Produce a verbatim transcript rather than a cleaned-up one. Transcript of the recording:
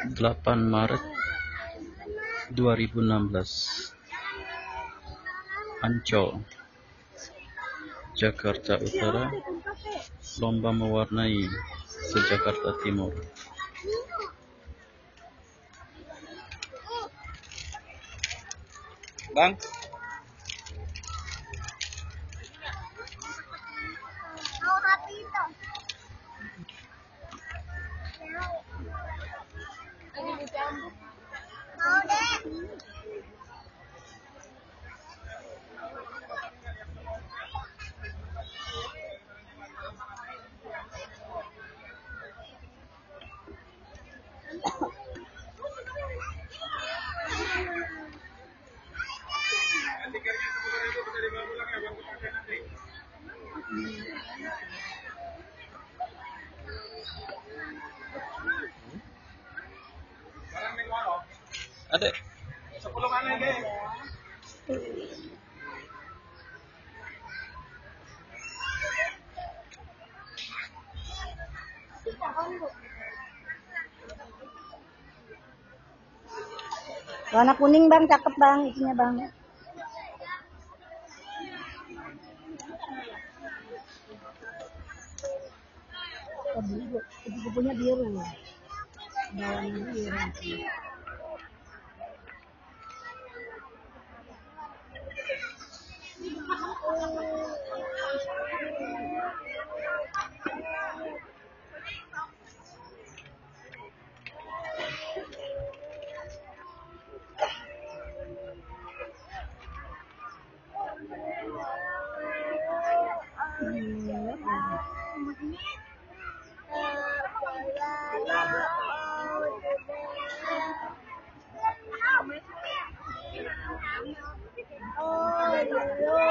delapan Maret dua ribu enam belas, Ancol, Jakarta Utara, Lomba Mewarnai se-Jakarta Timur. Bang, Adek. sepuluh kali lagi. Warna kuning bang, cakep bang, isinya bang. Oh, biru, kupu-kupunya biru. Bawahnya biru. Oh,